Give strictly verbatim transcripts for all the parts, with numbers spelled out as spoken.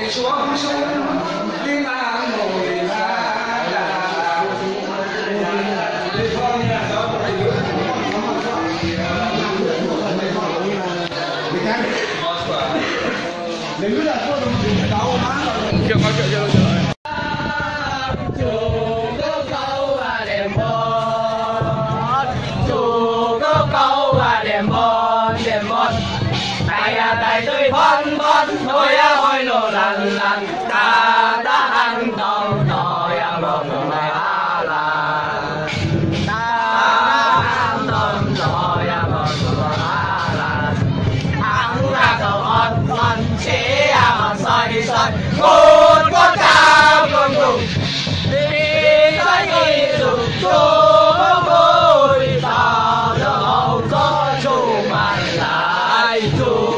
双手的那梦啦，叫我叫叫叫。 đại tươi phân phân thôi ôi lô lần lần ta đã ăn tôm rồi ăn bông này là ta ăn tôm rồi ăn bông này là ăn ra cầu ăn ăn chỉ ăn soi soi một con cá con đủ đi tới đi đủ chỗ vui ta đâu có chủ mà lại chủ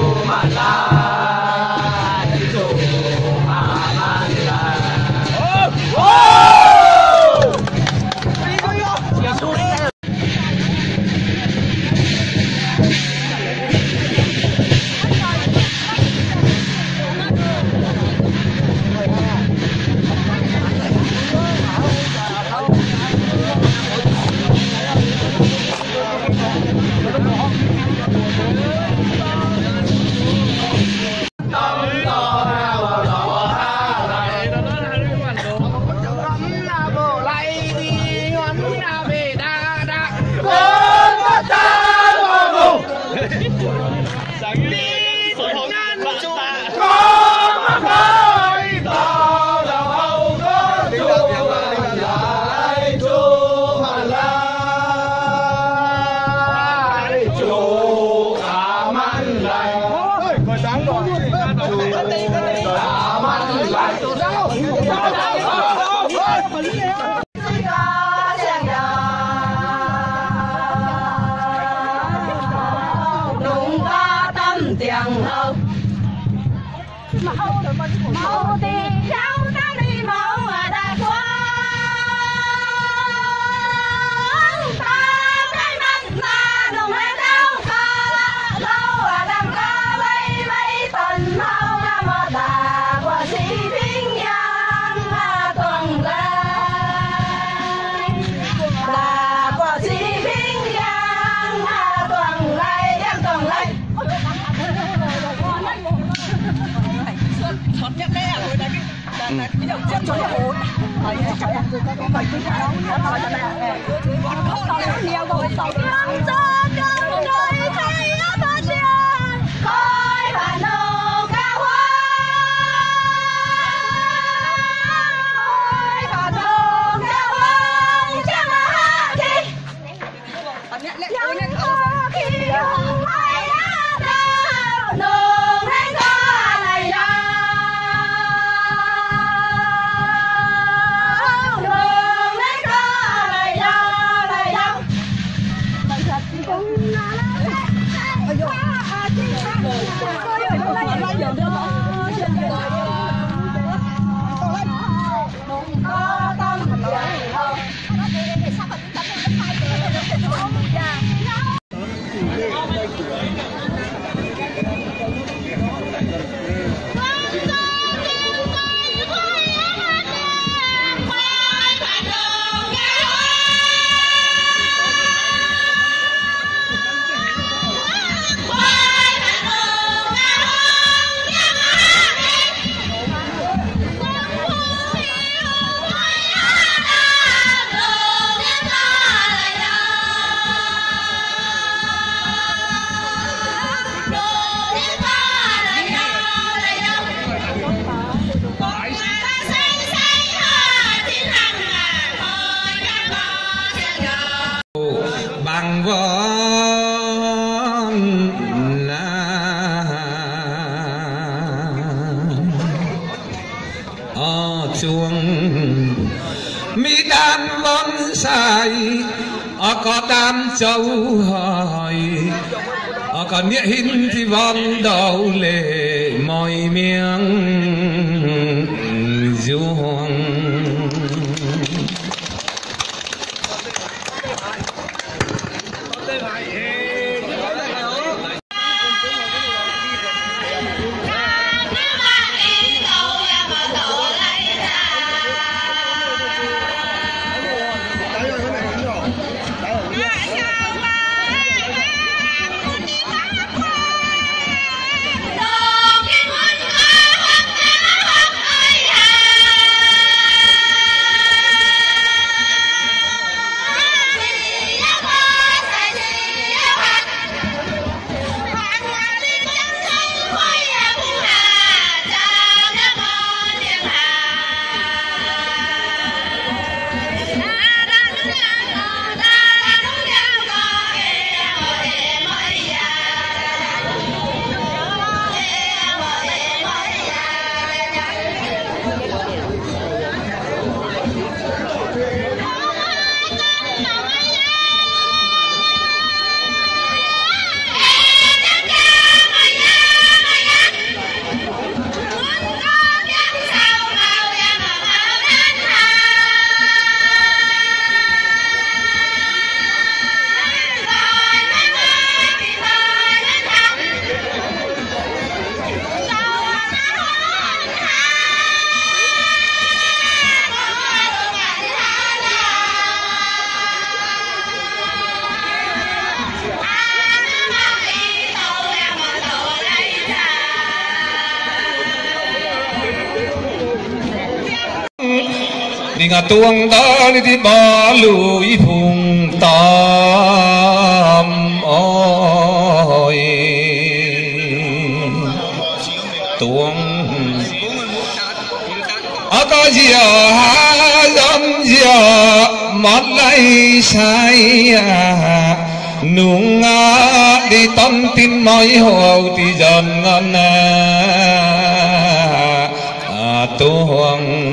màu tiền rau tao đi màu mà đã qua ta cái mắt mà đồng hay đâu ta lâu à làm ca bay bay tần mau ra mà đã qua gì bình yang mà tuần lai đã qua gì bình yang mà tuần lai em tuần lai thoát nhất đấy à, hồi đấy cái là cái đầu chân cho hồn, rồi chắc là cái bài tiếng Áo nó nói cho này, còn không nói nhiều rồi, sau đó cho cho đời thấy nó phát triển, khói và nâu cao hoa, khói và nâu cao hoa, chẳng là khi, chẳng là khi không ai đã đâu, nương hay có này đâu. bằng vốn ở chuông mỹ đan vốn sai ở có tam châu hỏi ở có nghĩa hình thì vong đầu lệ mỏi miệng ruộng Hãy subscribe cho kênh Ghiền Mì Gõ để không bỏ lỡ 你个东到你的马路一碰淡哦东。阿個giờ ha dâm giờ mót lấy say à nung á đi tâm tin mỏi hồ thì dần ngon à tu hoàng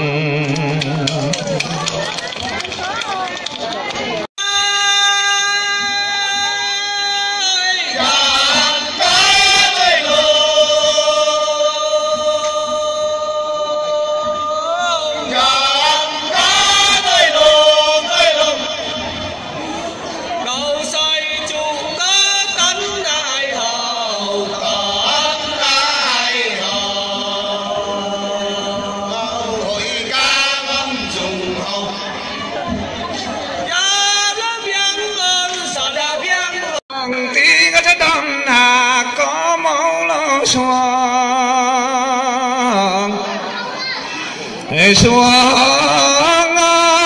xuống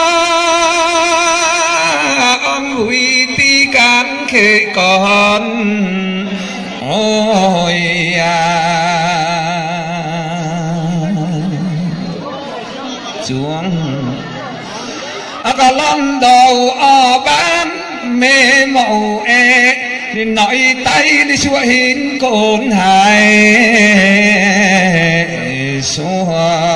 ơn vui tí cán khệ con ôi à xuống có lòng đầu ở bán mê màu e nên nói tay đi xua hin cồn hài xuống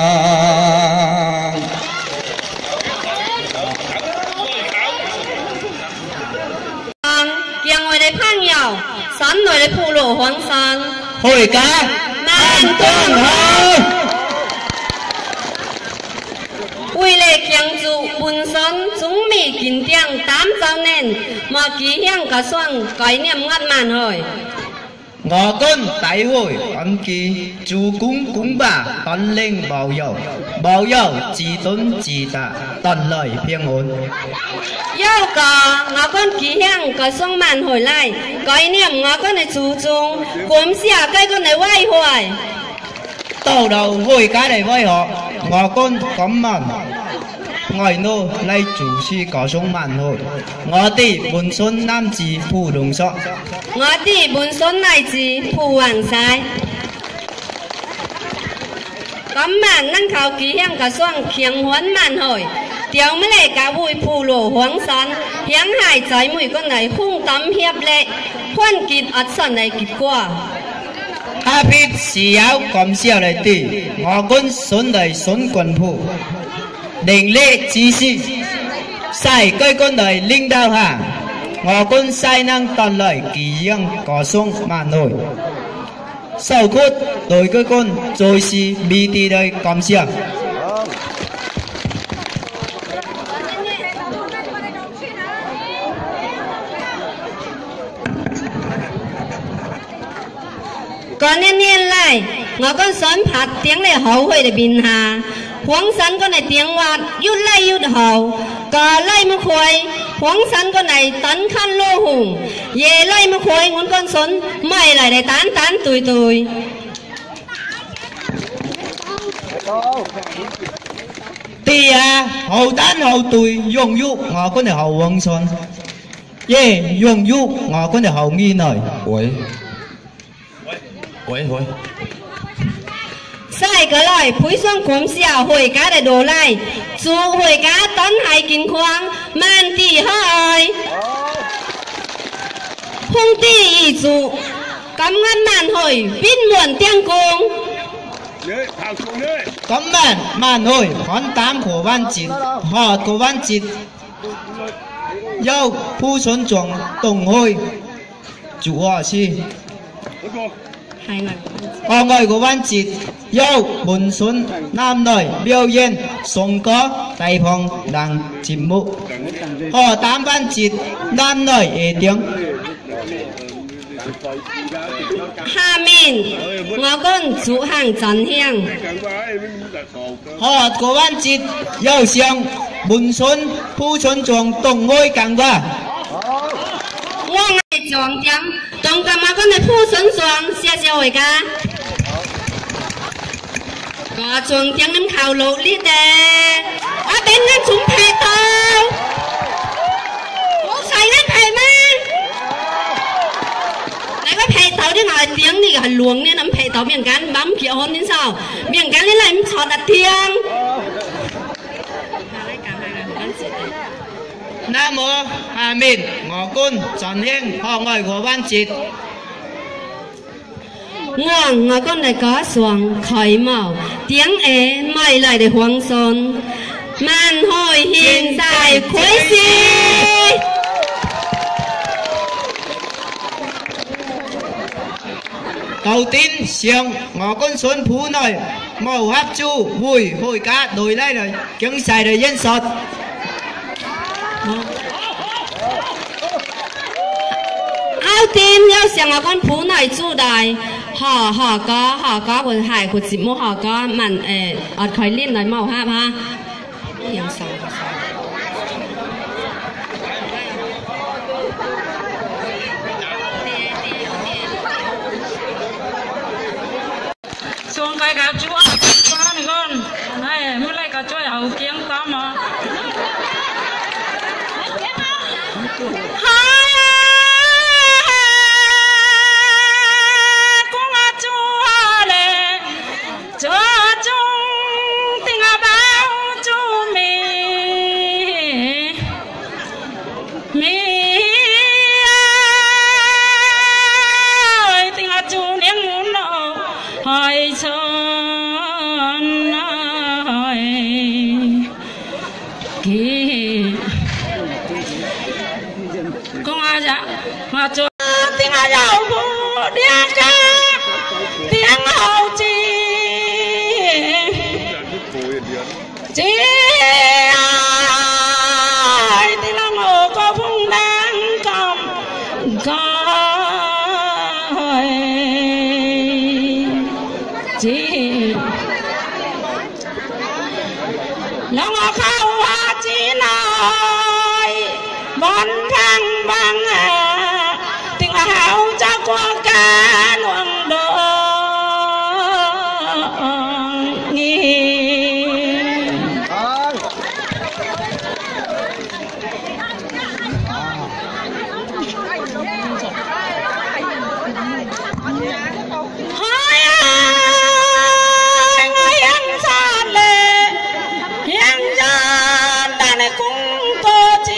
山內的鋪路荒山，回家慢頓好。為了慶祝本身總未見定三周年，莫記響個雙概念壓慢去。我跟大會按記主公公吧，本領保佑，保佑自頓自達，帶來平安。有個我跟記響個雙慢回來，概念我跟你注重，感謝該跟你威壞。到đầu回家嚟威學，我跟咁問。外奴嚟主持個雙慢回，我哋本身男子普通說。我哋本身來自普橫西，咁晚咱靠幾響個雙強歡慢去，調咩嚟教會普羅荒山，響海仔妹個嚟空膽協力，歡結壓身嚟結果。下邊是有咁少嚟啲，我跟順嚟順棍鋪，凌厲指示，晒該個嚟領導下。我跟西能帶來幾樣個雙慢去，受苦對個con最是美地來感謝。嗰年年來，我跟選拍頂嚟後悔嘅面下，黃山個嚟電話越來越好，個來唔開。黃山個嚟等看落紅，夜來唔開我con孫，咪嚟嚟單單對對。對啊，後單後對，用喐我個嚟後黃山，耶用喐我個嚟後面嚟。喂喂喂。晒個來配上感謝回家的路來，祝回家等係健康，萬地開。風地一祝，感恩萬去，邊門點工。感恩萬去，看膽可萬節，學可萬節，有ผู้ชนจง東去，祝我先。我愛個灣節有門順男女表演頌歌大棚等節目，我擔灣節男女夜店。下面我跟主行真香，我個灣節有上門順ผู้ชนจง東去講話。我愛重點。當今我跟你鋪順雙，謝謝回家。個重點咁靠努力嘅，啊 đến nó chúng thầy tao có xài hết thầy mà này có thầy tao đi ngồi tiếng đi cả luồng nên nắm thầy tao miệng cán bám kiểu hôn đến sao miệng cán lên lại em chọn đặt tiếng Nam mô A Min ngõ côn tròn hiên họ ngồi của ban chít Ngoan ngõ con này có xuồng khởi màu tiếng ế mày lại để hoang son màn hồi hiện dài khuấy xì đầu tiên xiềng ngõ côn xuân phú nổi màu hấp chu vui hồi cá đổi lại rồi tiếng xài đời dân sọt ao tiên要想啊，跟普乃住大，họ họ có họ có một hải của chị mua họ có mặn ê ở khởi liên nói màu ha ha hiện sao xuống cái cá chúa con con này mới lại cá chúa hậu kiếm có mà mà cho tiếng hậu của điên ca tiếng hậu chi chi ai tiếng lòng hồ có vùng đang cầm coi chi lòng hồ khâu hoa chi nói bon thăng bằng hào cha qua cả luồng đô nghi hỏi ai người hiền xa lệ hiền gia đàn này cũng tô chi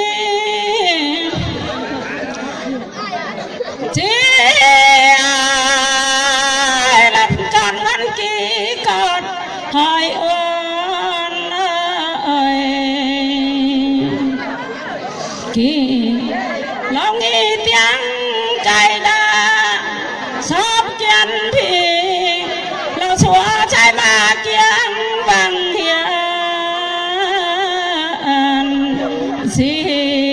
chi ai làm tròn ngăn kỹ con hỏi ơn ơi kỹ lòng nghĩ tiếng trái đa sắp chân thì lòng xóa trái mà kiêng bằng hiền gì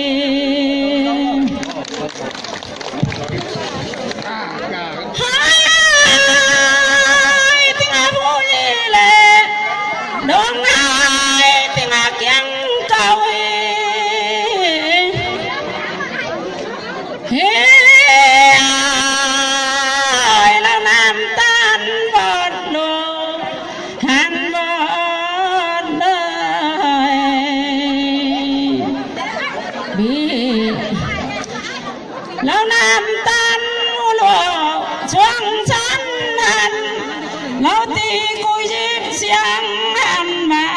đông ai tiếng à kiêng cầu ai là nam tan vọt nô han vọt đời bị lâu nam tan lúa choang chán hàn lâu ti cùi dịp xiang hàn mà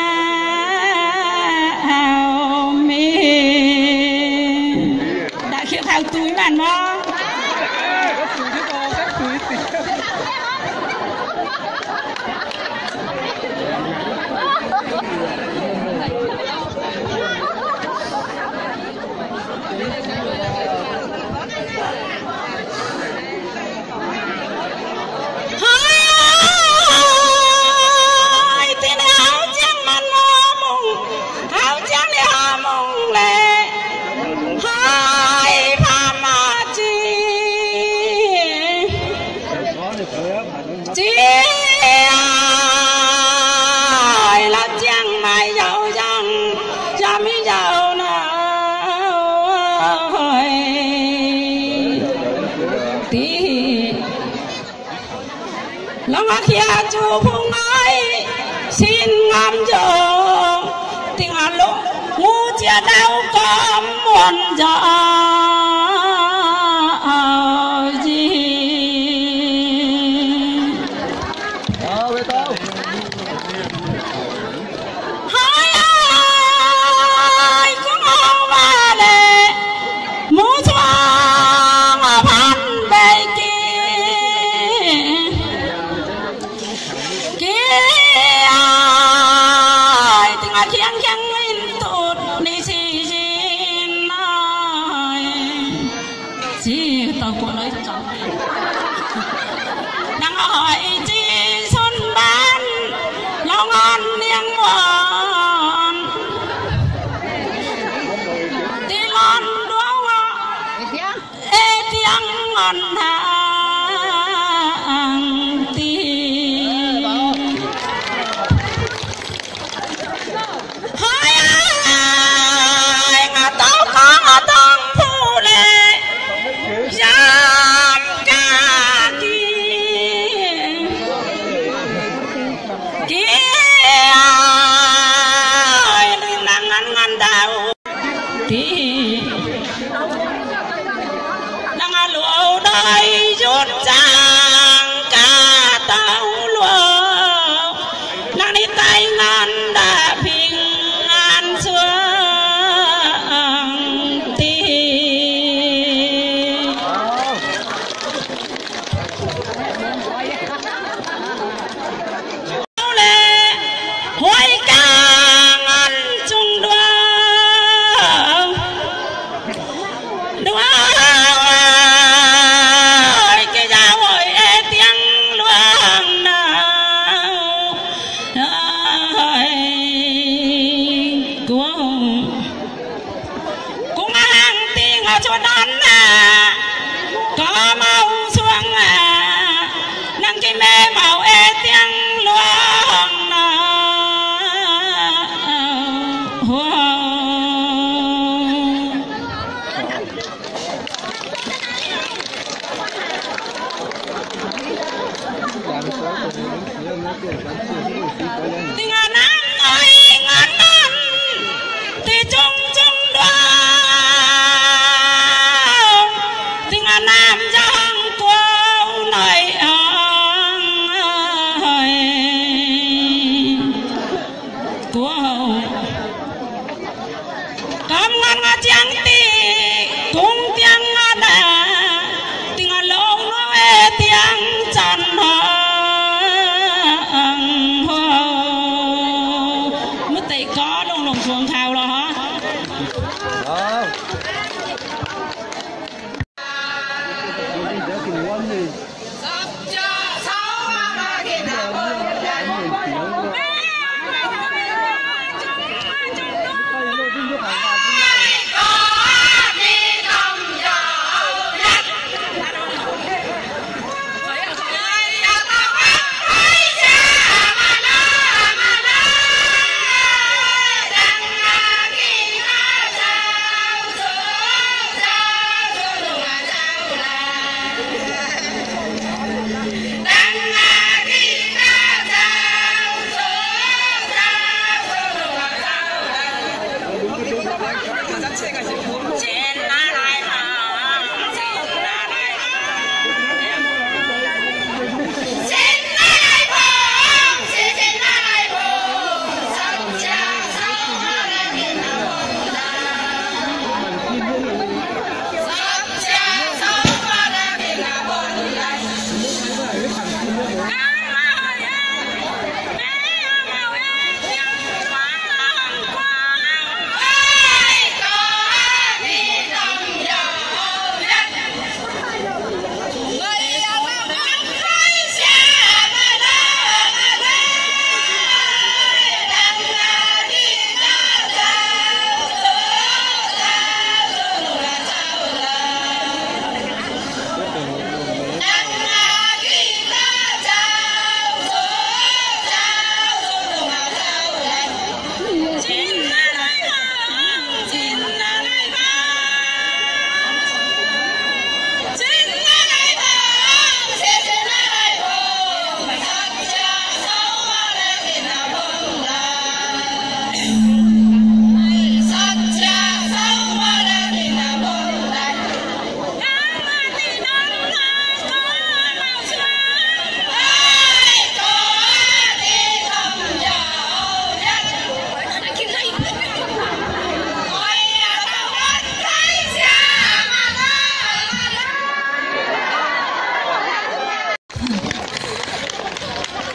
ao mi đã khiêu thao túi bạn mò chi ai là chàng mày giàu chàng cha mi giàu nào tí lòng kia chú phong ơi xin ngắm cho ngà lúc ngu chia đau có muôn giờ gì hai ai cũng không ba lệ mu choang ở pan bề kia kia ai tiếng ai khiang khiang in tụt đi xì xì nói chỉ tao của nói chồng đang hỏi chi xuân ban lo ngon niềng ngon đi ngon đúng không ê tiếng ngon hàng tiếng hai ai ngà tao khó tông phu lệ giam ca kia kia ai đừng nắng ngăn ngăn đau kia đang lụa đời rốt ràng cả tao lụa đang đi tay ngăn đã bình an xuống tiền lệ hoài càng ăn chung đua đua cái giáo hội tiếng luang nào cũng cũng hàng tiếng ở chỗนั้นà có mau xuống à năng cái mẹ màu e tiếng luang nào tiếng Anh ơi ngàn năm thì chung chung đoan tiếng Anh Nam giang cô này ơi cô cảm ơn ngà tiếng tì cùng tiếng đà tiếng lâu nói tiếng chân hờ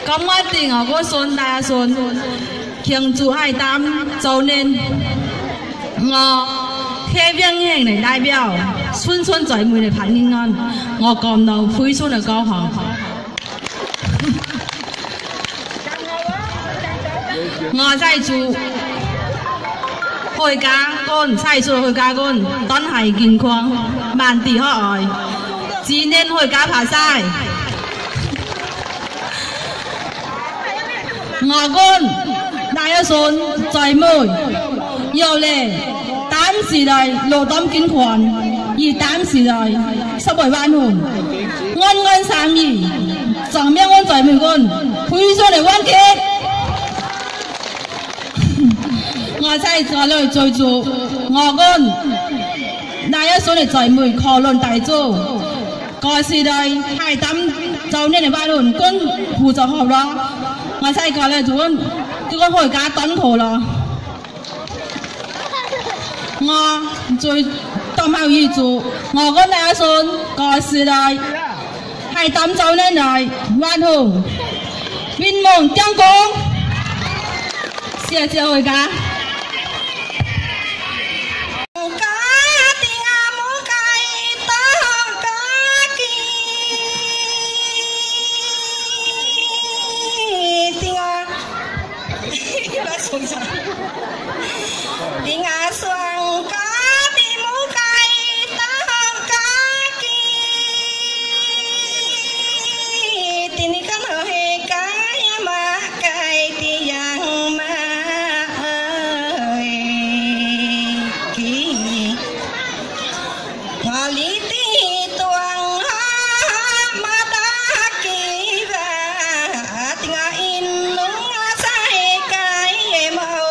咁我定啊，我孫大阿孫慶祝海膽周年，我開邊興嚟代表村村姊妹嚟攀平安，我講到配村嘅高行。我在住開家官，細數開家官，真係健康，萬地可愛，今年開家爬晒。我官大一孫姊妹，又嚟膽時來落膽健康，而膽時來十圍灣紅，安安三意，上面安姊妹官，配上嚟灣劇。我真係再嚟追住我個那一所嘅姊妹可論大做，嗰時代係等就呢嚟班輪跟負責學咯。我真係過嚟做緊叫我開家等佢咯。我最當後預祝我個那一所嗰時代係等就呢嚟班輪面夢將功，謝謝開家。 tiếng a xoang cá đi mũ cây ta hong cá kỳ tiếng đi khăn hơi cá mà cây thì giang mà ơi kỳ ngõ lý tí tuang mà ta kỳ và tiếng a in nung sai cái màu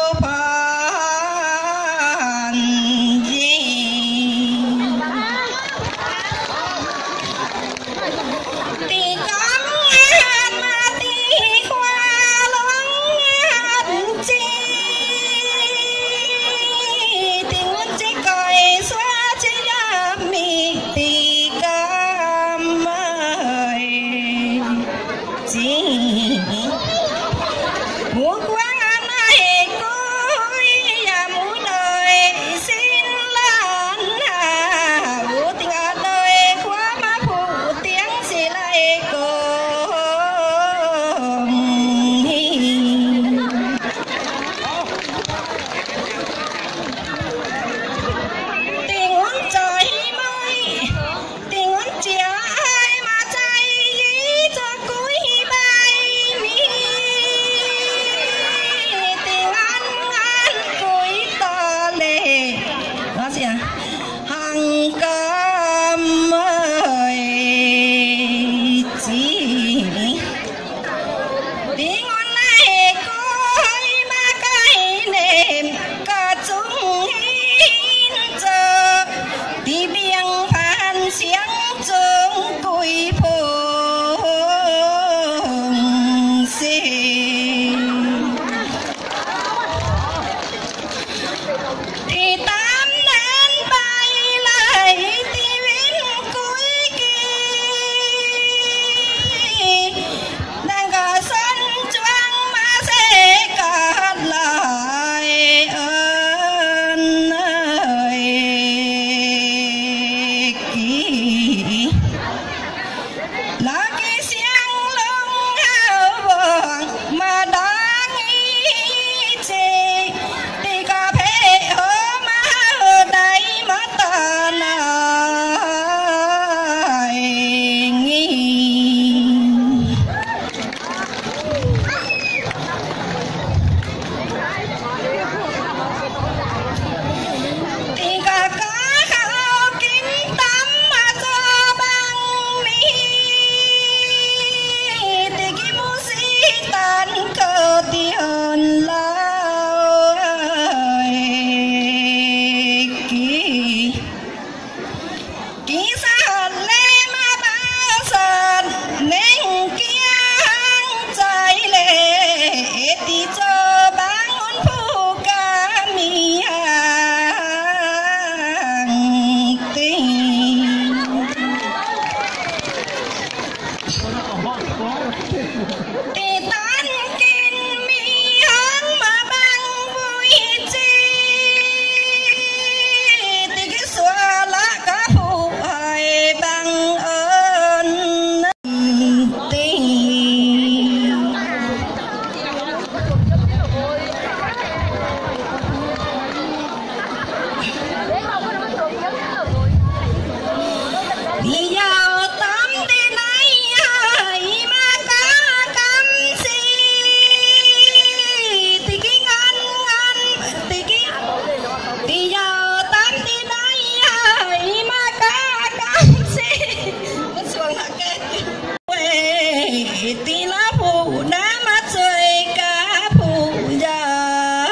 phụ đã mất rồi cả phụ giàu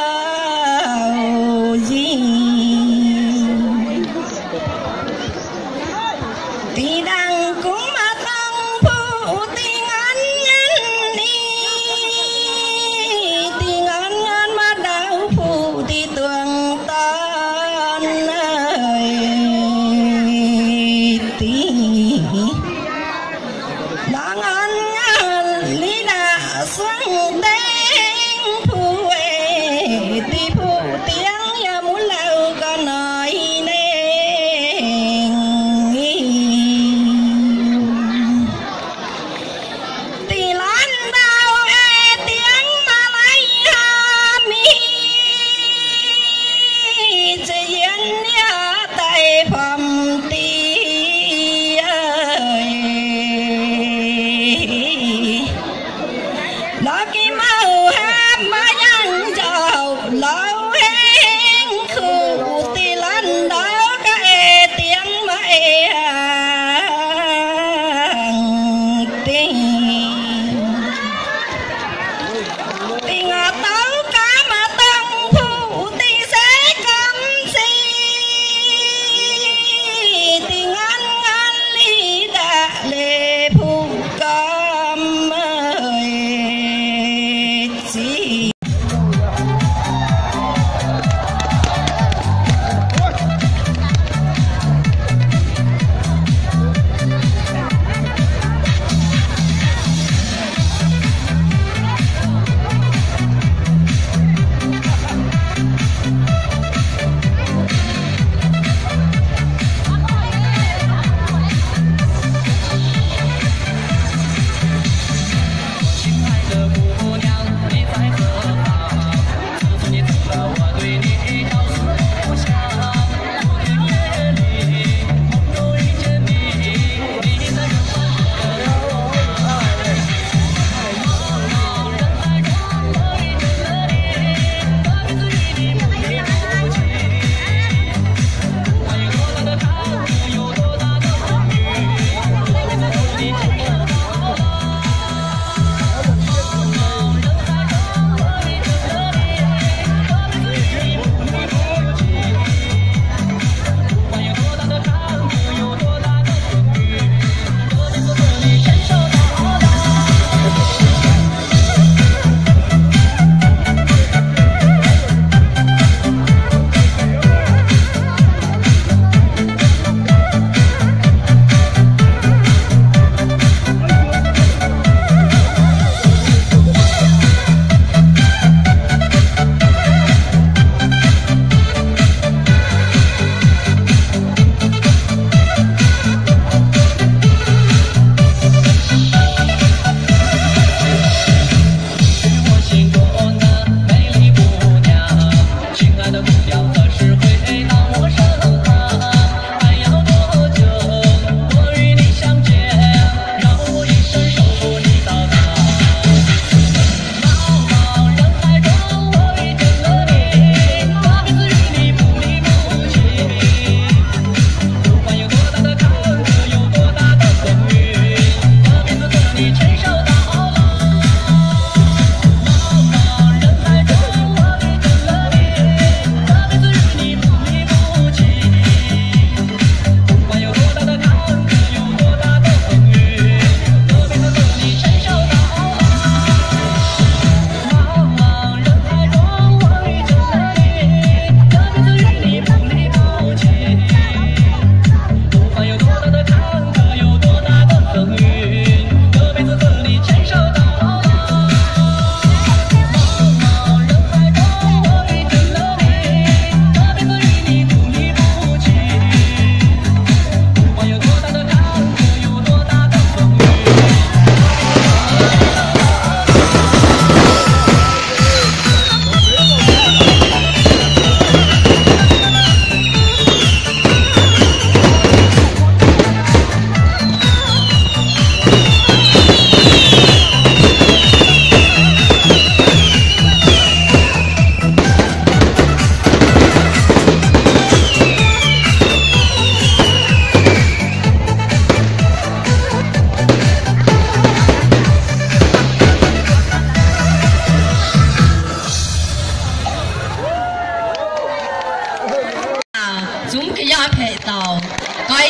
gì thì đang cũng mà thân phụ tình anh nhân đi tình anh nhân mà đau phụ thì tường tan ơi tí đang anh lý đà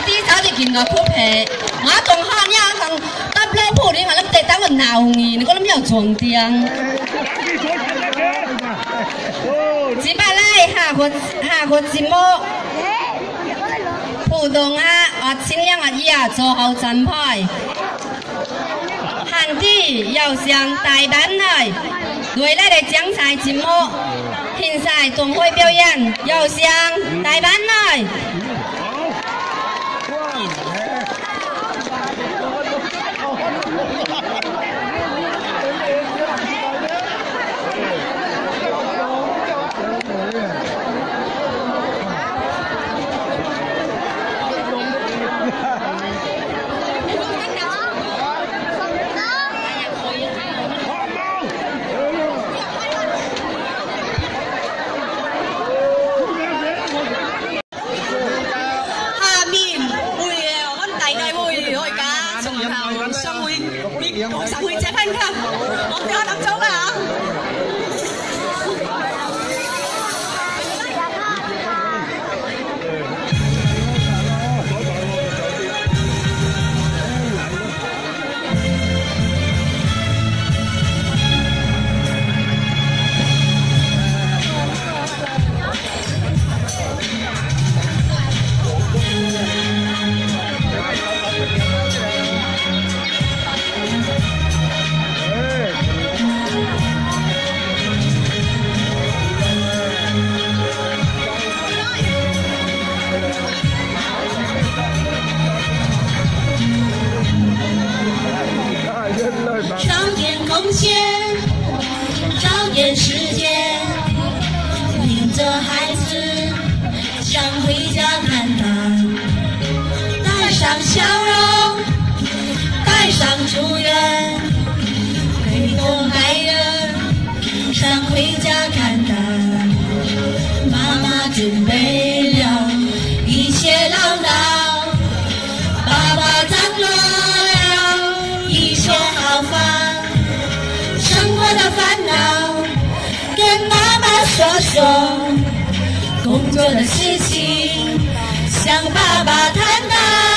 啲早就見個酷皮，我仲看呀，同搭老鋪你話你哋等我鬧你，你講你有撞釘。只把來下個下個節目，普通啊，我盡量啊呀做好真派，行啲又上大班來，為了嚟精彩節目，現在總會表演又上大班來。 我實會借翻㗎，我家諗咗啦。 上点贡献，找点时间，领着孩子想回家看看，带上笑容，带上祝愿，陪同爱人想回家看看。妈妈准备了一切唠叨，爸爸张罗了一些好饭，生活的烦恼跟妈妈说说，工作的事情向爸爸谈谈。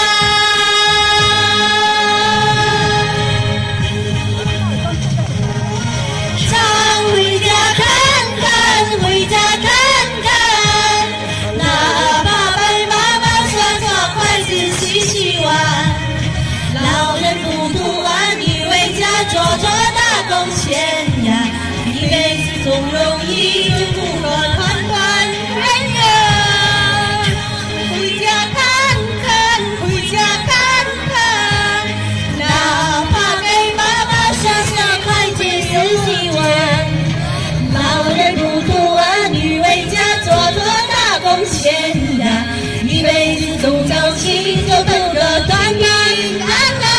常回家看看，回家看看，那爸爸妈妈说说筷子洗洗碗，老人不图儿女为家做做大贡献呀，一辈子总容易就不过团团圆圆。回家看看，回家看看，哪怕给妈妈刷刷筷子洗洗碗，老人不图儿女为家做做大贡献呀，一辈子总朝夕就都个团圆安安。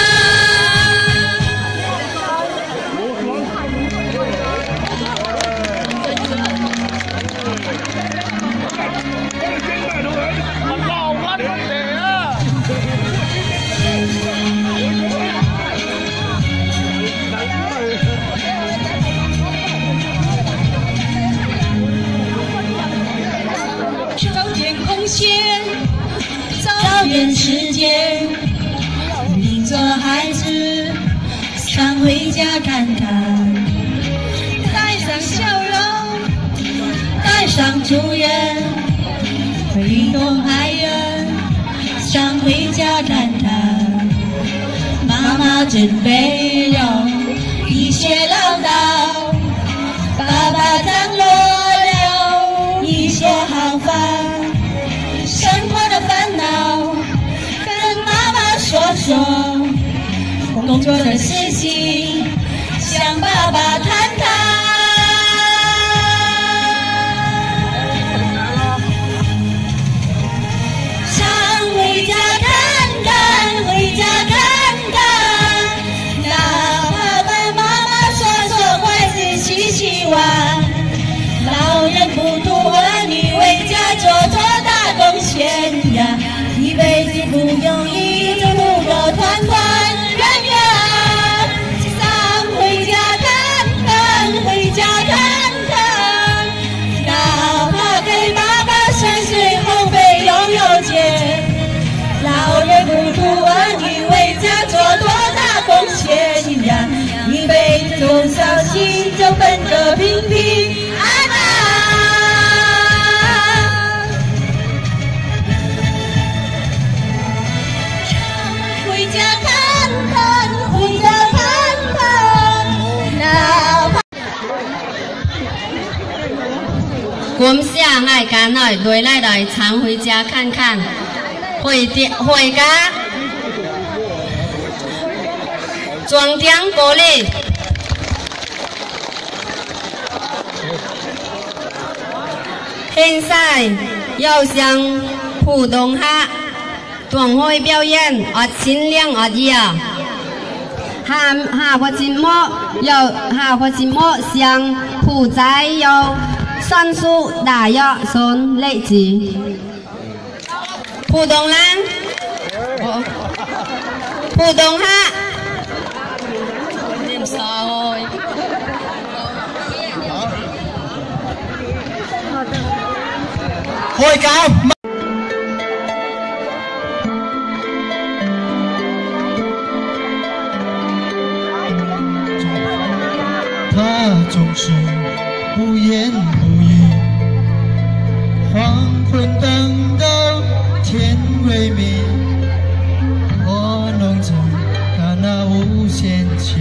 找点空闲，找点时间，领着孩子想回家看看，带上笑容，带上祝愿，陪同爱人想回家看看。妈妈准备了一些唠叨，爸爸张罗了一些好饭，生活的烦恼跟妈妈说说，工作的事情向爸爸谈谈。常回家看看，回家看看，哪怕跟妈妈说说筷子洗洗碗，老人不图儿女为家做做大贡献呀，一辈子不容易就不过团团圆圆。 心就跟着平平安安。回家看看，回家看看，哪怕感谢爱家内回来来常回家看看，回家回家装点鼓励。现在要向普通话团会表演啊，尽量啊呀。下下个节目要下个节目向普仔要算数大约算例子。普通人，普通话。念啥哦？ 開教。他總是不言不語，黃昏等到天微明，我弄着他那無限情，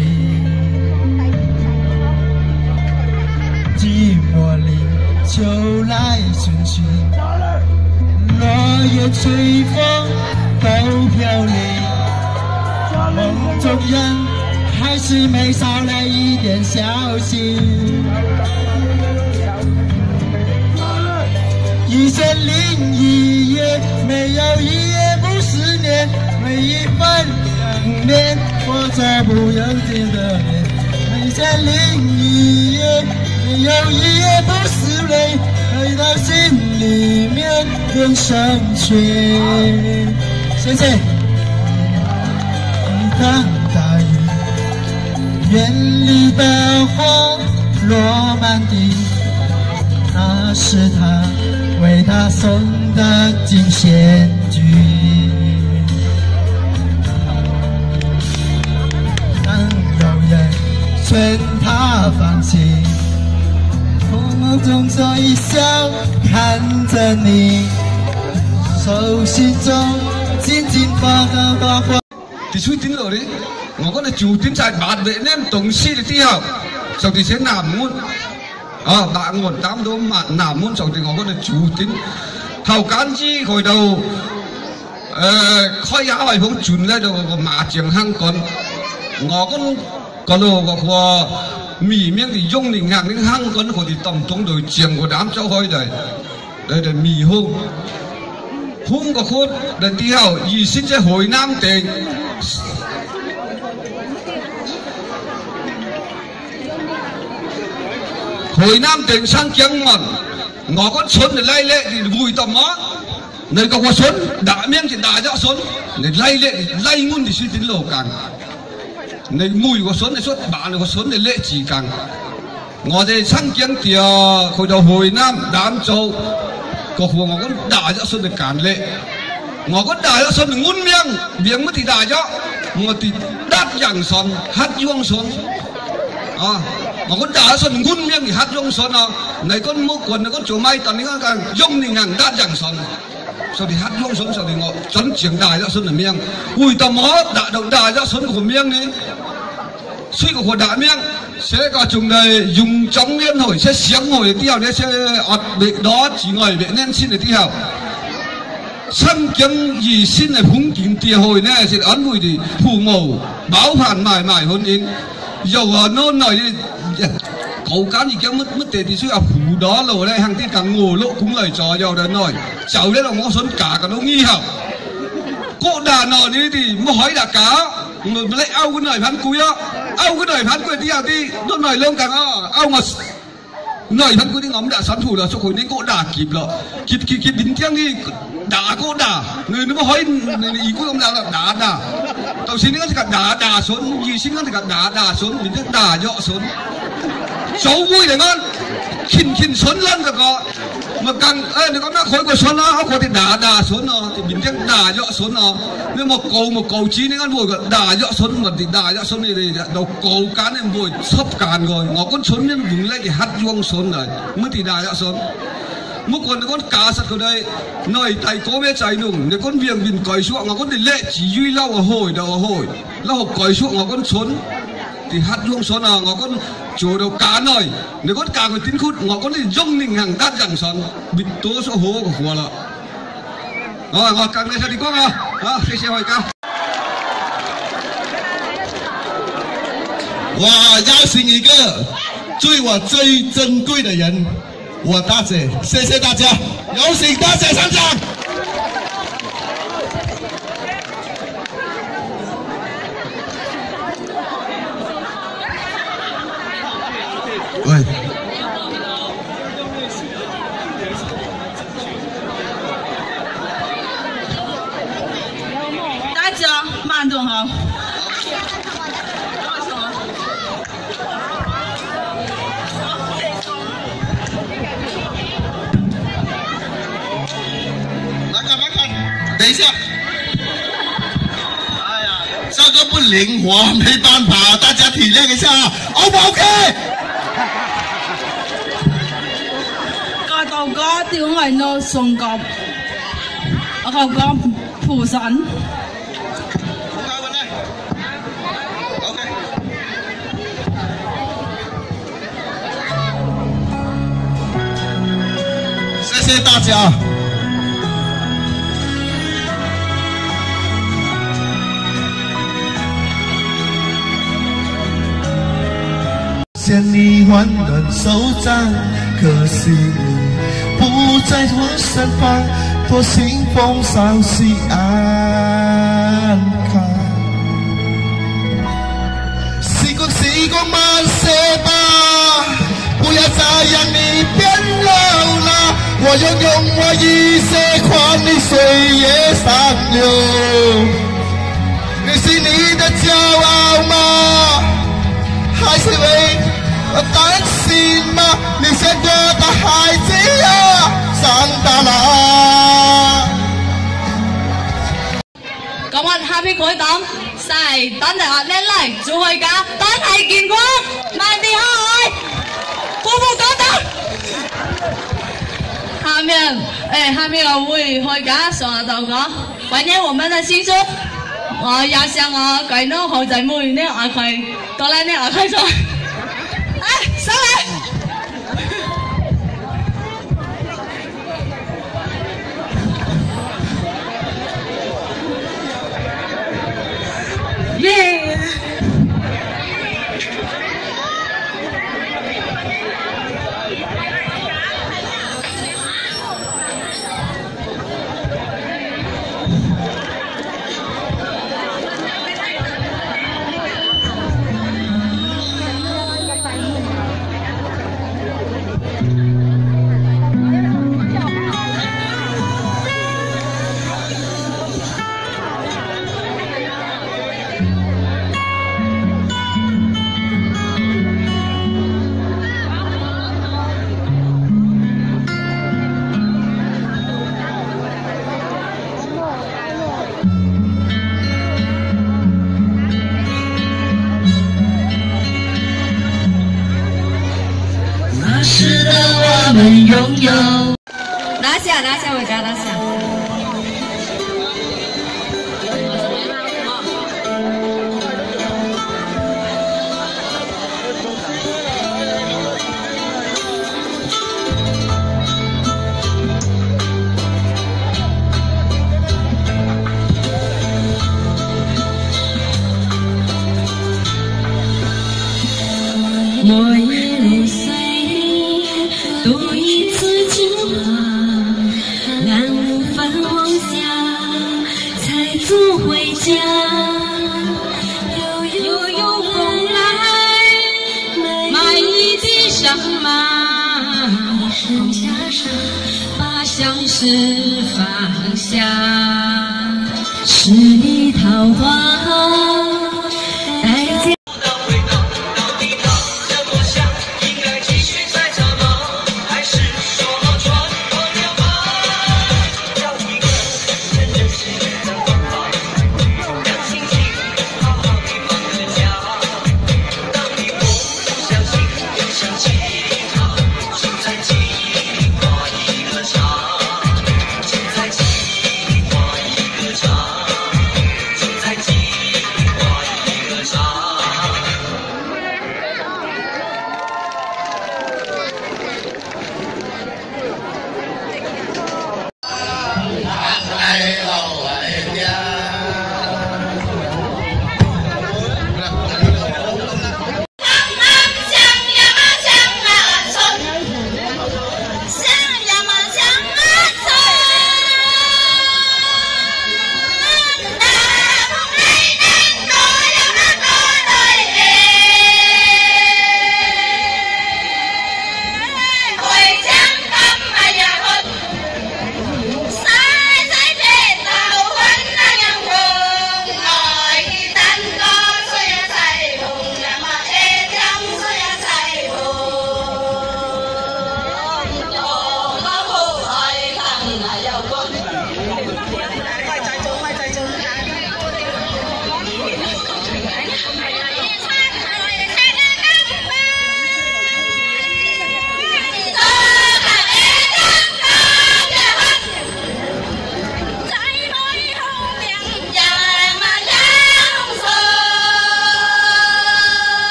寂寞裡就來尋尋。落葉隨風都飄零，夢中人還是沒少了一點小心。一千零一夜，沒有一夜不思念，每一分想念，我這不由己的臉。一千零一夜，沒有一夜不思淚。回到心裡面變成雪，謝謝。一場大雨，園裡的花落滿地，那是他為他送的金線菊。當有人勸他放棄，我總做一笑看着你，手心中緊緊抱着朵花。 伫水頂落咧，我講你就點在八月呢動師嘅之後，就係寫南門，啊白岸擔到南南門就係我講你就點後間之去到誒開亞圍房轉咧就個麻將香港，我講嗰度個個。米面的用力行的香港佢哋當中對正個膽走開嚟，嚟嚟米空，空個空嚟之後，而先至海南地，海南地上江門，我個村嚟嚟咧，你會得嗎？你個個村大面就大咗村，你嚟咧嚟滿啲水點路間。你每個筍你出萬個筍你叻字間，我哋曾經掉去到海南南州，個戶我講大咗筍你間叻，我講大咗筍你滿命命乜啲大咗，我哋得人筍黑央筍，啊，我講大咗筍滿命你黑央筍啊，你講冇棍你講做咪但你講間用你人得人筍。所以黑央筍所以我真正大咗筍嘅命，會到冇大到大咗筍個命呢？所以個大命，寫個仲係用中年去，寫上去之後咧，寫壓力攞之外嘅年輕嘅之後，曾經以先係風景跌去呢，係安慰啲父母，包辦埋埋婚姻，又話攞來啲。cầu cán gì kém mất mất tiền thì suy à phủ đó rồi đây hàng tiên càng ngồi lộ cũng lời trò giàu đến rồi cháu đấy là ngõ xuân cả cả nó nghi hỏng cô đàn nọ đi thì mua hỏi là cá người lấy ao cái này phán cuối á ao cái này phán cuối đi à đi nó này lông càng ao mà này phán cuối đi ngắm đã sẵn thủ là cho khối nên cô đà kịp rồi kịp kịp kịp bình tiếng đi đá cô đà người nó hỏi ý cuối ông là đá đà tàu xin nó thì cả đá đà xuống gì xin nó thì cả đá đà xuống mình đá dọ xuống xấu vui để ngon 輕輕順爛嗰個，咪更誒你講咩開個順啦，我哋打打順咯，變成打咗順咯，你冇告冇告知你講會個打咗順咪哋打咗順你哋就告間你唔會執間個，我講順你唔叻嘅黑用順嚟，唔哋打咗順。mỗi con con cá sắt ở đây nơi thầy có bé chạy nùng để con viềng viền cởi xuống ngọc con thì lệ chỉ duy lau ở hồi đầu ở hồi lau học cởi xuống ngọc con xuống thì hát luôn xuống nào ngọc con chỗ đầu cá nơi để con cá của tín khút ngọc con thì rong nình hàng đắt chẳng son bịt tố số hố của hòa lợ rồi ngọc càng này sao đi có không đó xe xe hỏi ca 我邀请一个对我最珍贵的人。 我大姐，谢谢大家，有请大姐上场。喂， 大家慢动好。 等一下，哎呀，这个不灵活，没办法，大家体谅一下 ，O 不 OK？ 個道哥屌係no送國，我後講菩神。 OK。謝謝大家。 牵你温暖手掌，可惜你不在我身旁，托清风捎喜安康。时光时光慢些吧，不要再让你变老了。我要用我一生换你岁月上流，你是你的骄傲吗？还是为？ 担心吗？你像个大孩子呀，長大啦。 今日下邊改檔，晒等陣話靚嚟做開架，等係見光，慢啲開，步步講檔。下面，哎，下面我會開架上下頭講，歡迎我們的新生。我也想我鬼佬後仔妹呢阿佢，到來呢阿佢咗。 上来！耶！ 值得我们拥有。 拿下，拿下，我家拿下。 我也如水，渡一次金华，南无繁黄下，才足回家。悠悠有风来，买一地上马，一身袈裟，把相思放下，十里桃花。